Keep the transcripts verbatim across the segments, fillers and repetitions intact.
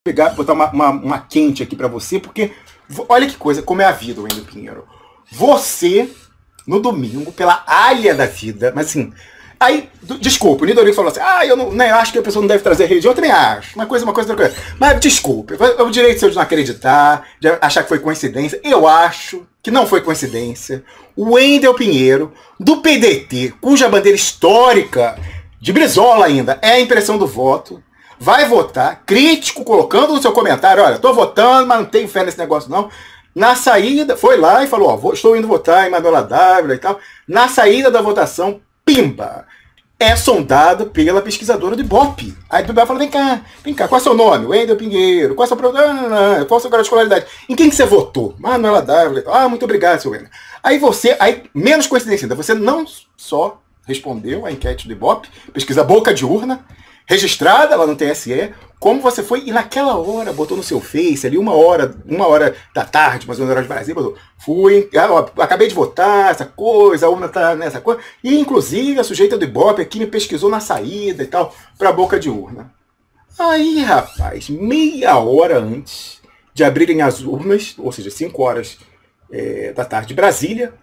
pegar, botar uma, uma, uma quente aqui pra você, porque olha que coisa, como é a vida, Wendel Pinheiro. Você, no domingo, pela alha da vida, mas assim, aí, desculpa, o Nidorico falou assim, ah, eu não, né, eu acho que a pessoa não deve trazer religião, eu também acho, uma coisa, uma coisa, outra coisa. Mas desculpa, é o direito seu de não acreditar, de achar que foi coincidência, eu acho que não foi coincidência. O Wendel Pinheiro, do P D T, cuja bandeira histórica, de Brizola ainda, é a impressão do voto, vai votar, crítico, colocando no seu comentário, olha, tô votando, mas não tenho fé nesse negócio não. Na saída, foi lá e falou, ó, vou, estou indo votar em Manuela Dávila e tal. Na saída da votação, pimba, é sondado pela pesquisadora do Ibope. Aí o Ibope fala, vem cá, vem cá, qual é o seu nome? Wendel Pinheiro, qual é o seu problema? Qual é o seu grau de escolaridade? Em quem que você votou? Manuela Dávila e tal. Ah, muito obrigado, seu Wendel. Aí você, aí, menos coincidência ainda, você não só respondeu a enquete do Ibope, pesquisa boca de urna, registrada lá no T S E, como você foi, e naquela hora botou no seu Face, ali uma hora, uma hora da tarde, mais ou menos hora de Brasília, botou, fui, ó, acabei de votar, essa coisa, a urna tá nessa coisa, e inclusive a sujeita do Ibope aqui me pesquisou na saída e tal, pra boca de urna. Aí, rapaz, meia hora antes de abrirem as urnas, ou seja, cinco horas é, da tarde de Brasília,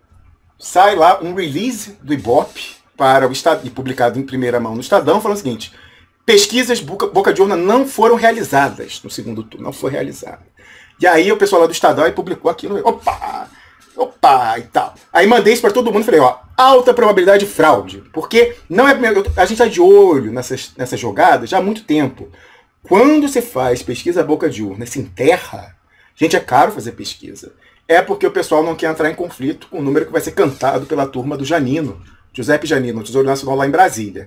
sai lá um release do Ibope para o Estado, e publicado em primeira mão no Estadão, falando o seguinte, pesquisas boca, boca de urna não foram realizadas no segundo turno, não foi realizada. E aí o pessoal lá do Estadão aí publicou aquilo, opa, opa, e tal. Aí mandei isso para todo mundo e falei, ó, alta probabilidade de fraude, porque não é a gente está de olho nessas, nessas jogadas já há muito tempo. Quando você faz pesquisa boca de urna, se enterra, gente, é caro fazer pesquisa. É porque o pessoal não quer entrar em conflito com o número que vai ser cantado pela turma do Janino, Giuseppe Janino, no Tesouro Nacional lá em Brasília.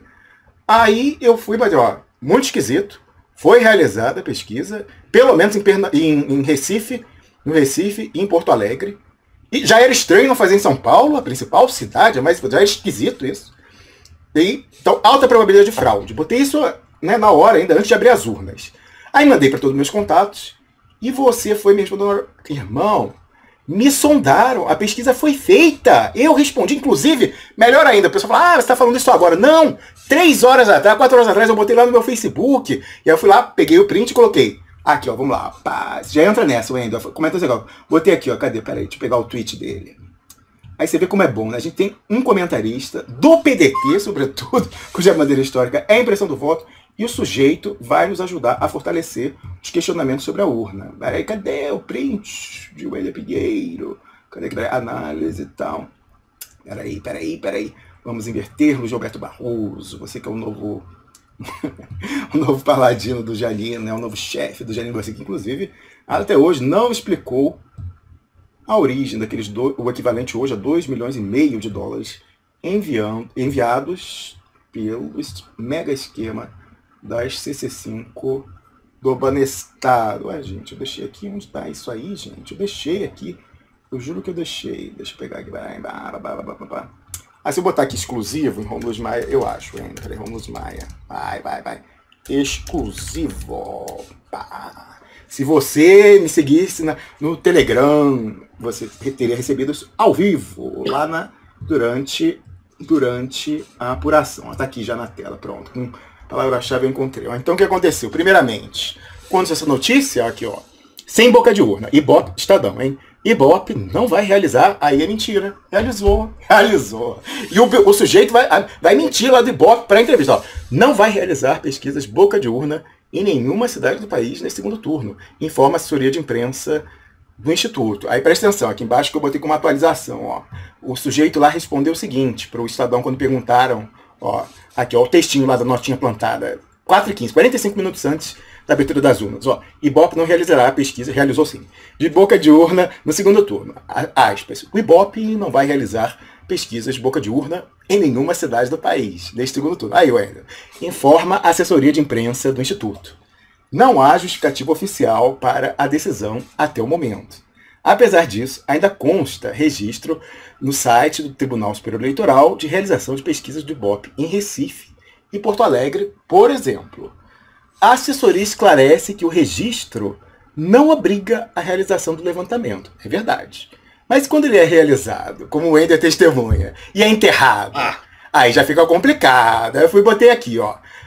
Aí eu fui, mas ó, muito esquisito, foi realizada a pesquisa, pelo menos em, Perna... em, em Recife, no Recife e em Porto Alegre. E já era estranho não fazer em São Paulo, a principal cidade, mas já é esquisito isso. E, então, alta probabilidade de fraude. Botei isso, né, na hora ainda, antes de abrir as urnas. Aí mandei para todos os meus contatos, e você foi me respondendo, irmão, me sondaram, a pesquisa foi feita, eu respondi, inclusive, melhor ainda, o pessoal fala, ah, você está falando isso agora. Não, três horas atrás, quatro horas atrás, eu botei lá no meu Facebook, e aí eu fui lá, peguei o print e coloquei, aqui ó, vamos lá, pá, já entra nessa, Wendel, comenta esse negócio, botei aqui ó, cadê, peraí, deixa eu pegar o tweet dele. Aí você vê como é bom, né, a gente tem um comentarista, do P D T, sobretudo, cuja bandeira histórica é a impressão do voto, e o sujeito vai nos ajudar a fortalecer os questionamentos sobre a urna. Peraí, cadê o print de Wendel Pinheiro? Cadê a análise e tal? Peraí, peraí, peraí. Vamos inverter, Luiz Roberto Barroso. Você que é o novo, o novo paladino do Janino, né? O novo chefe do Janino Garcia, que inclusive até hoje não explicou a origem daqueles, do, o equivalente hoje a dois milhões e meio de dólares enviando, enviados pelo mega esquema das C C cinco do Banestado. Ué, gente, eu deixei aqui, onde tá isso aí, gente? Eu deixei aqui, eu juro que eu deixei. Deixa eu pegar aqui. Ah, se eu botar aqui exclusivo em Romulus Maia, eu acho, hein? Peraí, Romulus Maia. Vai, vai, vai. Exclusivo. Pá. Se você me seguisse na, no Telegram, você teria recebido isso ao vivo, lá na, durante, durante a apuração. Está aqui já na tela, pronto. Com palavra-chave eu encontrei. Então o que aconteceu? Primeiramente, quando essa notícia, aqui ó, sem boca de urna, Ibope, Estadão, hein? Ibope não vai realizar, aí é mentira. Realizou, realizou. E o, o sujeito vai, vai mentir lá do Ibope para a entrevista. Ó, não vai realizar pesquisas boca de urna em nenhuma cidade do país nesse segundo turno, informa a assessoria de imprensa do Instituto. Aí presta atenção, aqui embaixo que eu botei com uma atualização. Ó. O sujeito lá respondeu o seguinte para o Estadão quando perguntaram, ó, aqui ó, o textinho lá da notinha plantada, quatro e quinze, quarenta e cinco minutos antes da abertura das urnas. Ó, Ibope não realizará a pesquisa, realizou sim, de boca de urna no segundo turno. Aspas, o Ibope não vai realizar pesquisas de boca de urna em nenhuma cidade do país neste segundo turno. Aí, Wendel, informa a assessoria de imprensa do Instituto. Não há justificativa oficial para a decisão até o momento. Apesar disso, ainda consta registro no site do Tribunal Superior Eleitoral de realização de pesquisas do Ibope em Recife e Porto Alegre, por exemplo. A assessoria esclarece que o registro não obriga a realização do levantamento. É verdade. Mas quando ele é realizado, como o Wendel é testemunha, e é enterrado, ah. aí já fica complicado. Aí eu fui botei aqui, ó.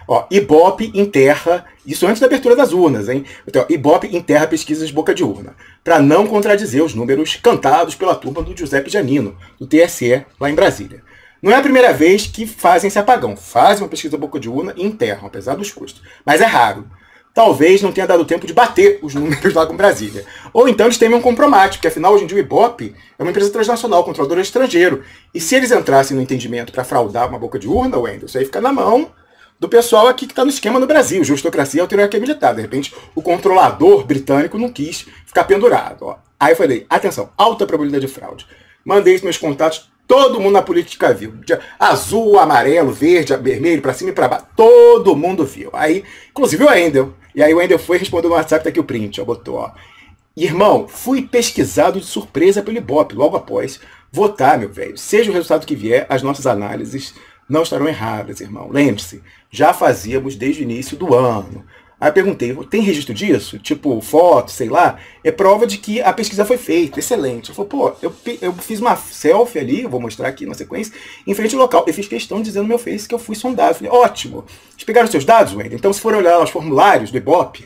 Ó, Ibope enterra, isso antes da abertura das urnas, hein? Então, Ibope enterra pesquisas de boca de urna, para não contradizer os números cantados pela turma do Giuseppe Giannino, do T S E, lá em Brasília. Não é a primeira vez que fazem esse apagão. Fazem uma pesquisa boca de urna e enterram, apesar dos custos. Mas é raro. Talvez não tenha dado tempo de bater os números lá com Brasília. Ou então eles temem um compromisso, porque afinal hoje em dia o Ibope é uma empresa transnacional, controladora estrangeiro. E se eles entrassem no entendimento para fraudar uma boca de urna, Wendel, isso aí fica na mão do pessoal aqui que está no esquema no Brasil, justocracia e autarquia militar. De repente, o controlador britânico não quis ficar pendurado. Ó. Aí eu falei, atenção, alta probabilidade de fraude. Mandei os meus contatos, todo mundo na política viu. Azul, amarelo, verde, vermelho, para cima e para baixo. Todo mundo viu. Aí, inclusive o Wendel. E aí o Wendel foi responder no WhatsApp, tá aqui o print, ó, botou, ó. Irmão, fui pesquisado de surpresa pelo Ibope, logo após votar, meu velho. Seja o resultado que vier, as nossas análises não estarão erradas, irmão. Lembre-se, já fazíamos desde o início do ano. Aí eu perguntei, tem registro disso? Tipo, foto, sei lá? É prova de que a pesquisa foi feita. Excelente. Eu falei, pô, eu, eu fiz uma selfie ali, vou mostrar aqui na sequência, em frente ao local. Eu fiz questão de dizer no meu Face que eu fui sondado. Eu falei, ótimo. Eles pegaram os seus dados, Wendel? Então, se for olhar os formulários do Ibope,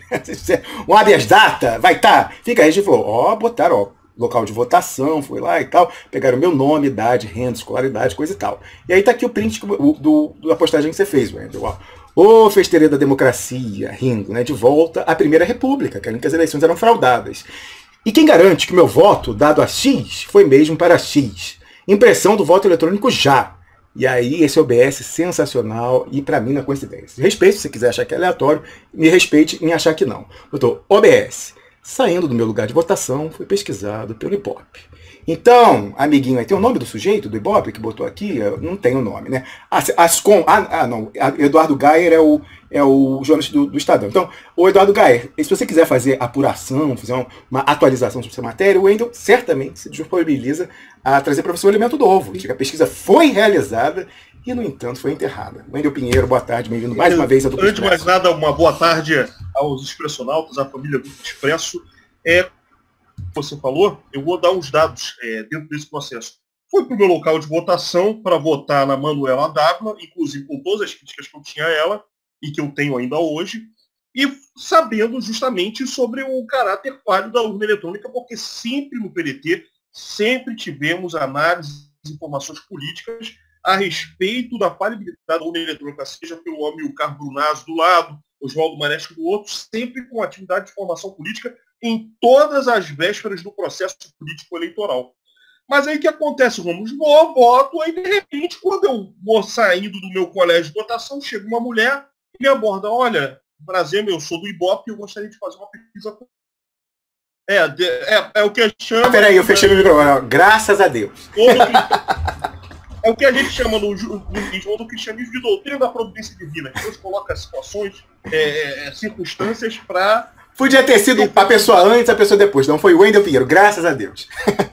um habeas data, vai estar. Tá. Fica aí, a gente falou, ó, botaram, ó, local de votação, foi lá e tal, pegaram meu nome, idade, renda, escolaridade, coisa e tal. E aí tá aqui o print do, do, da postagem que você fez, Wendel, ó. Ô, festeira da democracia, rindo, né? De volta à Primeira República, querendo que as eleições eram fraudadas. E quem garante que o meu voto, dado a X, foi mesmo para X? Impressão do voto eletrônico já. E aí, esse O B S sensacional e para mim não é coincidência. Respeito, se você quiser achar que é aleatório, me respeite em achar que não. Botou O B S. Saindo do meu lugar de votação, foi pesquisado pelo Ibope. Então, amiguinho, aí tem o nome do sujeito, do Ibope, que botou aqui? Eu não tem o nome, né? As, Ascom, ah, ah, não, Eduardo Gayer é o, é o jornalista do, do Estadão. Então, o Eduardo Gayer, se você quiser fazer apuração, fazer uma, uma atualização sobre essa matéria, o Wendel certamente se disponibiliza a trazer para você um elemento novo. A pesquisa foi realizada e, no entanto, foi enterrada. Wendel Pinheiro, boa tarde, bem-vindo mais uma vez ao Duplo Antes de mais nada, uma boa tarde aos expressionautas, à família do Expresso. É, você falou, eu vou dar uns dados é, dentro desse processo. Fui para o meu local de votação para votar na Manuela Dávila, inclusive com todas as críticas que eu tinha a ela e que eu tenho ainda hoje, e sabendo justamente sobre o caráter falho da urna eletrônica, porque sempre no P D T, sempre tivemos análises, informações políticas a respeito da falhabilidade da urna eletrônica, seja pelo Amilcar Brunazzo do lado, Oswaldo Manesco do outro, sempre com atividade de formação política em todas as vésperas do processo político eleitoral. Mas aí o que acontece? Vamos, vou, voto, aí de repente, quando eu vou saindo do meu colégio de votação, chega uma mulher e me aborda, olha, Brasil, eu sou do Ibope e eu gostaria de fazer uma pesquisa. É, é, é o que a gente chama... Peraí, eu fechei meu microfone, graças a Deus. É o que a gente chama no judaísmo do cristianismo de doutrina da providência divina, que Deus coloca situações, é, é, circunstâncias para... Podia ter sido a pessoa antes, a pessoa depois. Não foi o Wendel Pinheiro, graças a Deus.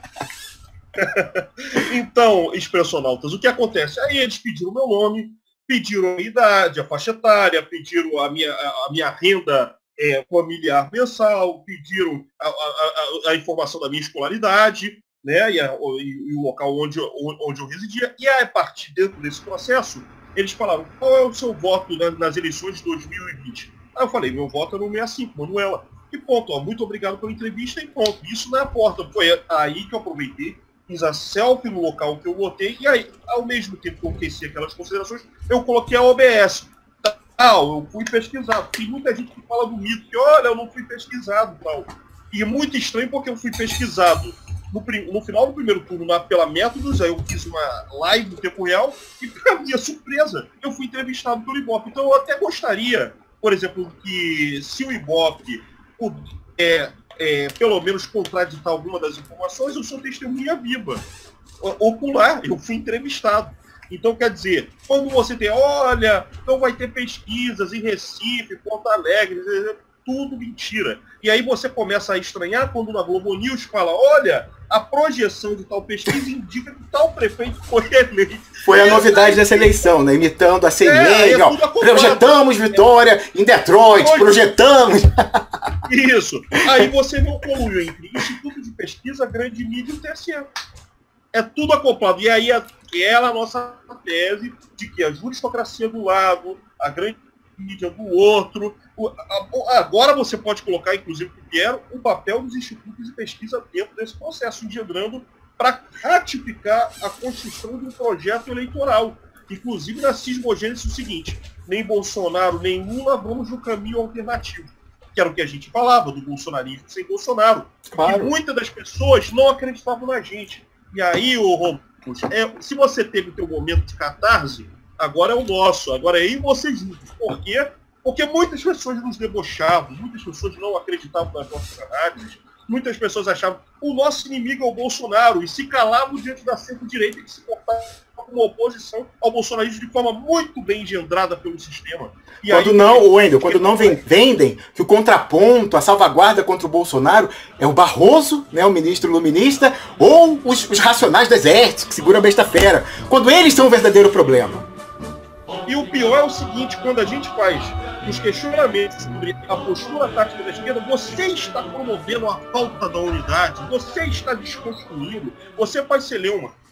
Então, expressionautas, o que acontece? Aí eles pediram o meu nome, pediram a idade, a faixa etária, pediram a minha, a minha renda é, familiar mensal, pediram a, a, a, a informação da minha escolaridade, né, e, a, e, e o local onde, onde eu residia. E aí, a partir dentro desse processo, eles falaram, qual é o seu voto nas, nas eleições de dois mil e vinte? Aí eu falei, meu voto é no sessenta e cinco, Manuela. E ponto, ó, muito obrigado pela entrevista e ponto. Isso não é a porta. Foi aí que eu aproveitei, fiz a selfie no local que eu votei e aí, ao mesmo tempo que eu teci aquelas considerações, eu coloquei a O B S. Ah, eu fui pesquisado. Tem muita gente que fala do mito, que olha, eu não fui pesquisado e tal. E é muito estranho porque eu fui pesquisado no, no final do primeiro turno na, pela Métodos, aí eu fiz uma live no tempo real e, pra minha surpresa, eu fui entrevistado pelo Ibope. Então eu até gostaria, por exemplo, que se o Ibope é, é, pelo menos contraditar alguma das informações, eu sou testemunha viva. Ocular, eu fui entrevistado. Então, quer dizer, quando você tem, olha, não vai ter pesquisas em Recife, Porto Alegre, tudo mentira. E aí você começa a estranhar quando na Globo News fala, olha, a projeção de tal pesquisa indica que tal prefeito foi eleito. Foi a novidade dessa eleição, né? Imitando a C N E, é, ó, projetamos vitória é. em Detroit, Hoje... projetamos... Isso. Aí você não colui entre Instituto de Pesquisa, Grande Mídia e o T S E. É tudo acoplado. E aí aquela a nossa tese de que a juristocracia do lado, a grande mídia do outro. Agora você pode colocar, inclusive, Piero, o papel dos institutos de pesquisa dentro desse processo, engendrando para ratificar a construção de um projeto eleitoral. Inclusive na cismogênese o seguinte, nem Bolsonaro, nem Lula vamos no caminho alternativo. Que era o que a gente falava, do bolsonarismo sem Bolsonaro. Claro. E muitas das pessoas não acreditavam na gente. E aí, ô Romulo, é, se você teve o teu momento de catarse, agora é o nosso, agora é eu e você juntos. Por quê? Porque muitas pessoas nos debochavam, muitas pessoas não acreditavam nas nossas análises, muitas pessoas achavam que o nosso inimigo é o Bolsonaro e se calavam diante da centro-direita que se portava como oposição ao bolsonarismo de forma muito bem engendrada pelo sistema. E quando aí, não, Wendel, quando não vendem que o contraponto, a salvaguarda contra o Bolsonaro é o Barroso, né, o ministro iluminista, ou os, os racionais do exército, que seguram a besta fera, quando eles são o verdadeiro problema. E o pior é o seguinte, quando a gente faz os questionamentos sobre a postura tática da esquerda, você está promovendo a falta da unidade, você está desconstruindo, você faz celeuma.